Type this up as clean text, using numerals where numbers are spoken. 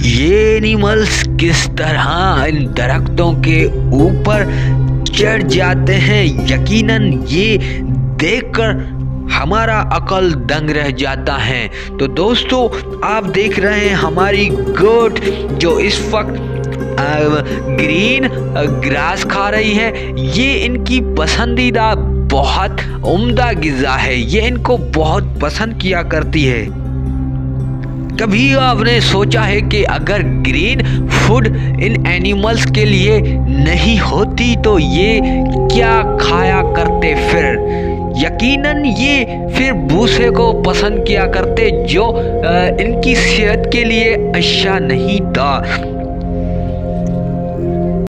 ये एनिमल्स किस तरह इन दरख्तों के ऊपर चढ़ जाते हैं, यकीनन ये देखकर हमारा अकल दंग रह जाता है। तो दोस्तों, आप देख रहे हैं हमारी गोट जो इस वक्त ग्रीन ग्रास खा रही है। ये इनकी पसंदीदा बहुत उम्दा गिज़ा है, ये इनको बहुत पसंद किया करती है। कभी आपने सोचा है कि अगर ग्रीन फूड इन एनिमल्स के लिए नहीं होती तो ये क्या खाया करते? फिर यकीनन ये फिर भूसे को पसंद किया करते जो इनकी सेहत के लिए अच्छा नहीं था।